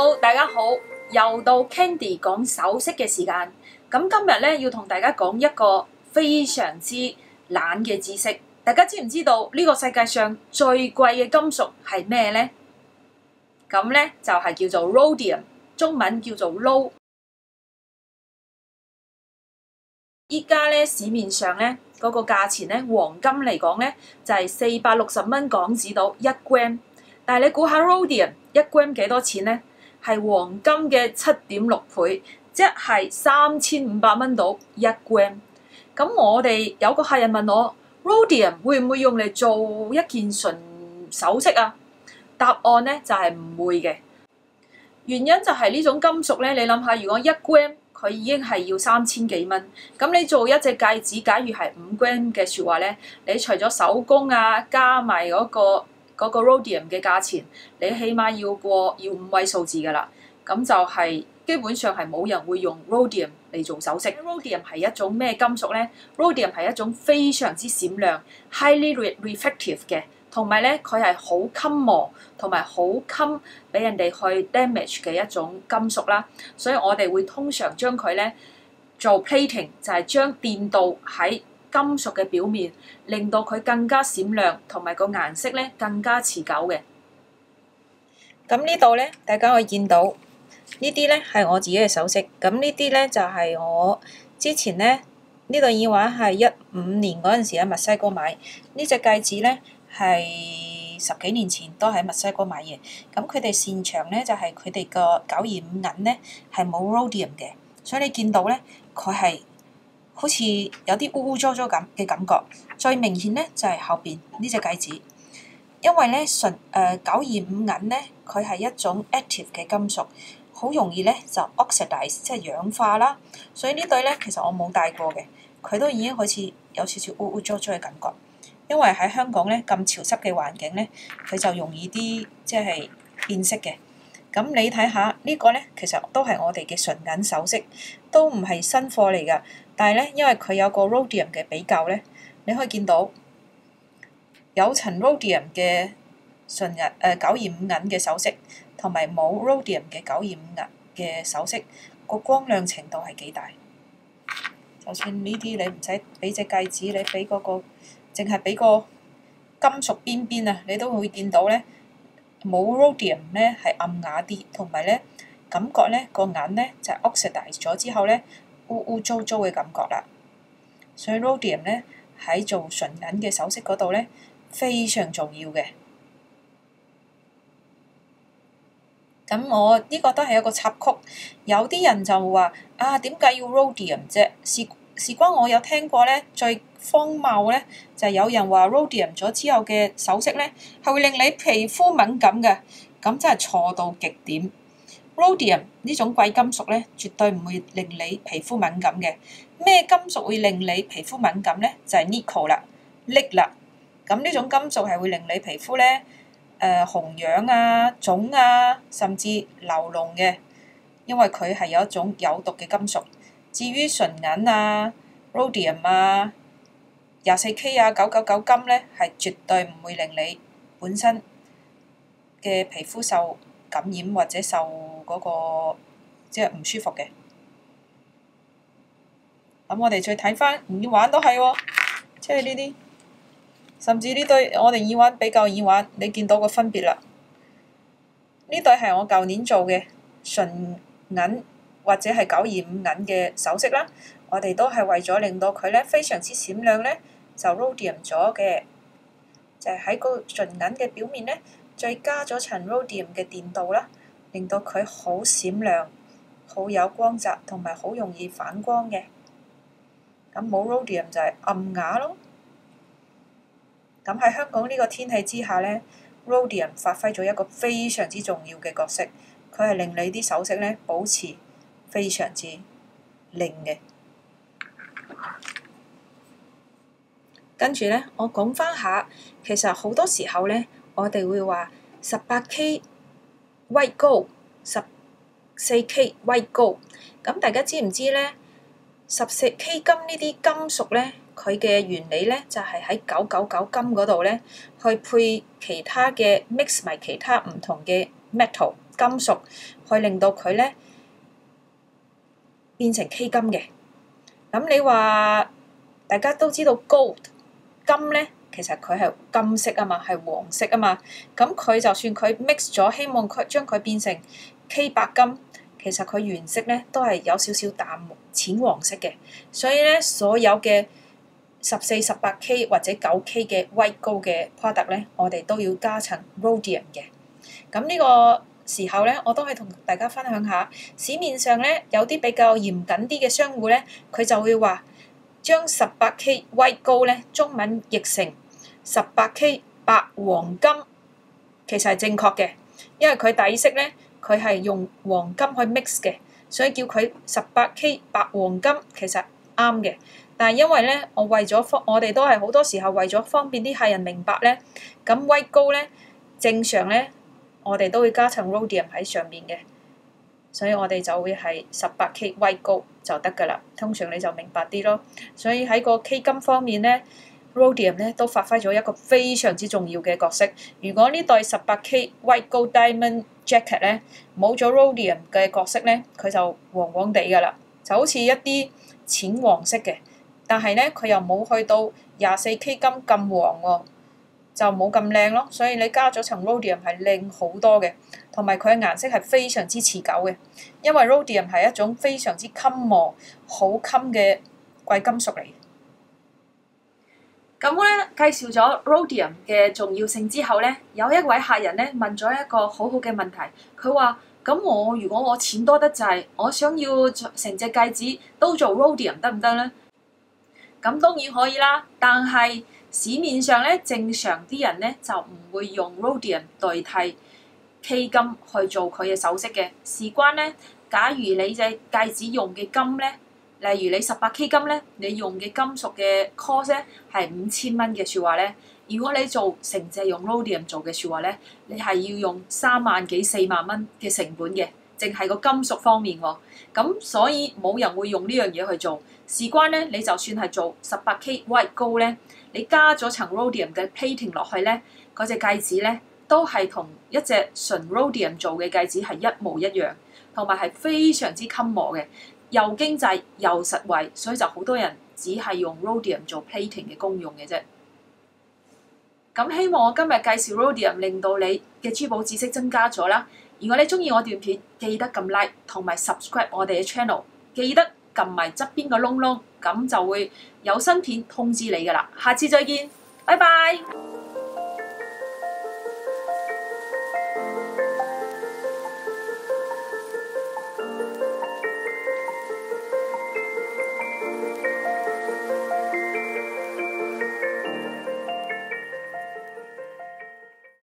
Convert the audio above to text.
Hello， 大家好，又到 Candy 講首飾嘅時間。咁今日咧要同大家講一個非常之懶嘅知識。大家知唔知道呢個世界上最貴嘅金屬係咩呢？咁咧就係叫做 Rhodium， 中文叫做鐺。依家咧市面上咧嗰個價錢咧，黃金嚟講咧就係460蚊港紙到1 gram。但係你估下 Rhodium 1 gram 幾多錢咧？係黃金嘅7.6倍，即係3500蚊到1 gram。咁我哋有個客人問我 Rhodium 會唔會用嚟做一件純首飾啊？答案咧就係唔會嘅。原因就係呢種金屬咧，你諗下，如果1 gram 佢已經係要3000幾蚊，咁你做一隻戒指，假如係5 gram 嘅説話咧，你除咗手工啊，加埋嗰個Rhodium 嘅價錢，你起碼要5位數字㗎啦。咁就係基本上係冇人會用 Rhodium 嚟做首飾。Rhodium 係一種咩金屬咧 ？Rhodium 係一種非常之閃亮 highly reflective 嘅，同埋咧佢係好襟磨，同埋好襟俾人哋去 damage 嘅一種金屬啦。所以我哋會通常將佢咧做 plating， 就係將電鍍喺金屬嘅表面，令到佢更加閃亮，同埋個顏色咧更加持久嘅。咁呢度咧，大家可以見到呢啲咧係我自己嘅首飾。咁呢啲咧就係我之前咧呢對耳環係15年嗰陣時喺墨西哥買。呢隻戒指咧係10幾年前都喺墨西哥買嘅。咁佢哋擅長咧就係佢哋個925銀咧係冇 Rhodium 嘅，所以你見到咧佢係好似有啲污污糟糟咁嘅感覺。最明顯咧就係後邊呢隻戒指，因為咧925銀咧佢係一種 active 嘅金屬，好容易咧就 oxidize 即係氧化啦。所以呢對咧其實我冇戴過嘅，佢都已經好似有少少污污糟糟嘅感覺。因為喺香港咧咁潮濕嘅環境咧，佢就容易啲即係變色嘅。咁你睇下呢個咧，其實都係我哋嘅純銀首飾，都唔係新貨嚟㗎。但係咧，因為佢有個 Rhodium 嘅比較咧，你可以見到有層 Rhodium 嘅純銀925銀嘅首飾，同埋冇 Rhodium 嘅925銀嘅首飾，個光亮程度係幾大。就算呢啲你唔使俾隻戒指，你俾嗰個淨係俾個金屬邊邊啊，你都會見到咧冇 Rhodium 咧係暗啞啲，同埋咧感覺咧個銀咧就係 oxidize 咗之後咧污污糟糟嘅感覺啦。所以 Rhodium 咧喺做純銀嘅首飾嗰度咧非常重要嘅。咁我呢個都係一個插曲，有啲人就話啊，點解要 Rhodium 啫？事關我有聽過咧，最荒謬咧就係有人話 Rhodium 咗之後嘅首飾咧係會令你皮膚敏感嘅，咁真係錯到極點。Rhodium 呢種貴金屬咧，絕對唔會令你皮膚敏感嘅。咩金屬會令你皮膚敏感咧？就係 nickel 啦，鎳啦。咁呢種金屬係會令你皮膚咧紅癢啊、腫啊，甚至流膿嘅，因為佢係有一種有毒嘅金屬。至於純銀啊、Rhodium 啊、24K 啊、999金咧，係絕對唔會令你本身嘅皮膚受感染或者受嗰個即係唔舒服嘅。咁我哋再睇翻耳環都係喎，即係呢啲，甚至呢對我哋耳環比較耳環，你見到個分別啦。呢對係我舊年做嘅純銀或者係925銀嘅首飾啦，我哋都係為咗令到佢咧非常之閃亮咧，就 Rhodium 咗嘅，就係喺個純銀嘅表面咧，再加咗層 Rhodium 嘅電鍍啦，令到佢好閃亮、好有光澤，同埋好容易反光嘅。咁冇 Rhodium 就係暗啞咯。咁喺香港呢個天氣之下咧 ，Rhodium 發揮咗一個非常之重要嘅角色，佢係令你啲首飾咧保持非常之靚嘅。跟住咧，我講翻下，其實好多時候咧，我哋會話18K white gold、14K white gold。咁大家知唔知咧？14K 金呢啲金屬咧，佢嘅原理咧就係喺999金嗰度咧，去配其他嘅 mix 埋其他唔同嘅 metal 金屬， 去令到佢咧變成 K 金嘅。咁你話大家都知道 gold 金咧，其實佢係金色啊嘛，係黃色啊嘛。咁佢就算佢 mix 咗，希望佢將佢變成 K 白金，其實佢原色咧都係有少少淡淺黃色嘅。所以咧，所有嘅14、18K 或者9K 嘅 white gold 嘅 product 咧，我哋都要加層 rhodium 嘅。咁呢個時候咧，我都可以同大家分享下，市面上咧有啲比較嚴謹啲嘅商戶咧，佢就會話將18K white gold 咧中文譯成18K 白黃金，其實係正確嘅，因為佢底色咧佢係用黃金去 mix 嘅，所以叫佢18K 白黃金其實啱嘅。但係因為咧，我哋都係好多時候為咗方便啲客人明白咧，咁 white gold 咧正常咧。我哋都會加層 rhodium 喺上面嘅，所以我哋就會係18K white gold 就得㗎啦。通常你就明白啲咯。所以喺個 K 金方面咧 ，rhodium 咧都發揮咗一個非常之重要嘅角色。如果呢對18K white gold diamond jacket 咧冇咗 rhodium 嘅角色咧，佢就黃黃地㗎啦，就好似一啲淺黃色嘅。但係咧，佢又冇去到24K 金咁黃喎。就冇咁靚咯，所以你加咗層 rhodium 係靚好多嘅，同埋佢嘅顏色係非常之持久嘅，因為 rhodium 係一種非常之襟磨、好襟嘅貴金屬嚟。咁咧介紹咗 rhodium 嘅重要性之後咧，有一位客人咧問咗一個好好嘅問題，佢話：咁如果我錢多得滯，我想要成隻戒指都做 rhodium 得唔得咧？咁當然可以啦，但係市面上咧，正常啲人咧就唔會用 rhodium 代替 K 金去做佢嘅首飾嘅。事關咧，假如你隻戒指用嘅金咧，例如你18K 金咧，你用嘅金屬嘅 cost 咧係5000蚊嘅説話咧，如果你做成隻用 rhodium 做嘅説話咧，你係要用3萬幾4萬蚊嘅成本嘅，淨係個金屬方面喎。咁所以冇人會用呢樣嘢去做。事關咧，你就算係做18K white gold 咧。你加咗層 rhodium 嘅 plating 落去咧，嗰隻戒指咧都係同一隻純 rhodium 做嘅戒指係一模一樣，同埋係非常之襟磨嘅，又經濟又實惠，所以就好多人只係用 rhodium 做 plating 嘅功用嘅啫。咁希望我今日介紹 rhodium 令到你嘅珠寶知識增加咗啦。如果你中意我段片，記得撳 like 同埋 subscribe 我哋嘅 channel， 記得撳埋側邊個窿窿，咁就會有新片通知你㗎啦。下次再見，拜拜。